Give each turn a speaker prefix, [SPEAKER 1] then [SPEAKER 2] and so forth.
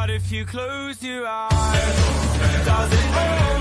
[SPEAKER 1] But if you close your eyes, does it hurt?